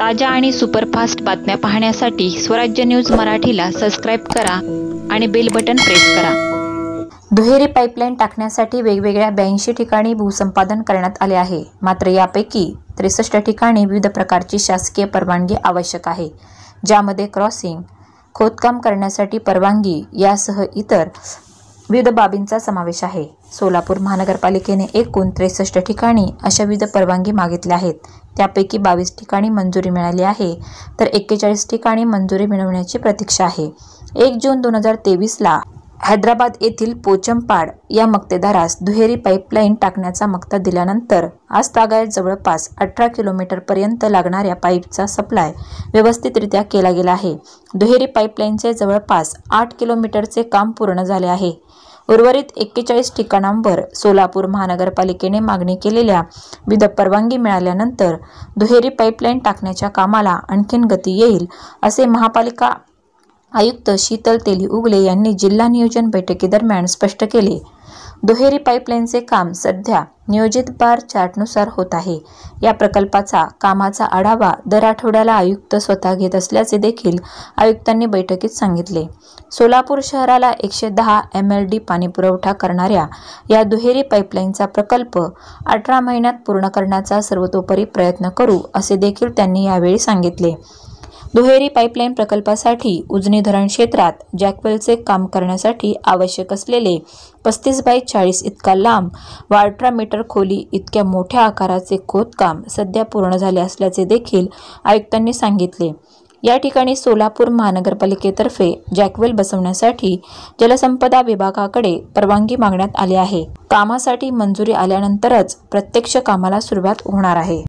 ताज्या आणि सुपरफास्ट बातम्या पाहण्यासाठी स्वराज्य न्यूज मराठीला सबस्क्राईब करा आणि बेल बटन प्रेस करा। दुहेरी पाईपलाईन टाकण्यासाठी वेगवेगळ्या 82 ठिकाणी भूसंपादन करण्यात आले आहे। मात्र यापैकी 63 ठिकाणी विविध प्रकारची शासकीय परवानगी आवश्यक आहे, ज्यामध्ये क्रॉसिंग, खोदकाम करण्यासाठी परवानगी यासह इतर विविध बाबींचा समावेश आहे। सोलापूर महानगरपालिकेने एकूण 63 ठिकाणी अशा विविध परवानगी मागितल्या आहेत। त्यापैकी 22 ठिकाणी मंजुरी मिळाली आहे, तर 41 ठिकाणी मंजुरी मिळवण्याची प्रतीक्षा आहे। 1 जून 2023 ला हैदराबाद येथील पोचमपाड या मक्तेदारास दुहेरी पाईपलाईन टाकण्याचा मक्ता दिल्यानंतर आज तागायत जवळपास 18 किलोमीटर पर्यंत लागणाऱ्या पाईपचा सप्लाय व्यवस्थितरित्या केला गेला आहे। दुहेरी पाईपलाईनचे जवळपास 8 किलोमीटरचे काम पूर्ण झाले आहे। उर्वरित 41 ठिकाणांवर सोलापूर महानगरपालिकेने मागणी केलेल्या विविध परवानगी मिळाल्यानंतर दुहेरी पाईपलाईन टाकण्याच्या कामाला आणखीन गती येईल, असे महापालिका आयुक्त शीतल तेली उगले यांनी जिल्हा नियोजन बैठकीदरम्यान स्पष्ट केले। दुहेरी पाईपलाईनचे काम सध्या नियोजित बार चार्टनुसार होत आहे। या प्रकल्पाचा कामाचा आढावा दर आठवड्याला आयुक्त स्वतः घेत असल्याचे देखील आयुक्तांनी बैठकीत सांगितले। सोलापूर शहराला 110 MLD पाणीपुरवठा करणाऱ्या या दुहेरी पाईपलाईनचा प्रकल्प 18 महिन्यात पूर्ण करण्याचा सर्वतोपरी प्रयत्न करू, असे देखील त्यांनी यावेळी सांगितले। दुहेरी पाईपलाईन प्रकल्पासाठी उजनी धरण क्षेत्रात जॅकवेलचे काम करण्यासाठी आवश्यक असलेले 35 बाय 40 इतका लांब व 18 मीटर खोली इतक्या मोठ्या आकाराचे खोदकाम सध्या पूर्ण झाले असल्याचे देखील आयुक्तांनी सांगितले। या ठिकाणी सोलापूर महानगरपालिकेतर्फे जॅकवेल बसवण्यासाठी जलसंपदा विभागाकडे परवानगी मागण्यात आली आहे। कामासाठी मंजुरी आल्यानंतरच प्रत्यक्ष कामाला सुरुवात होणार आहे।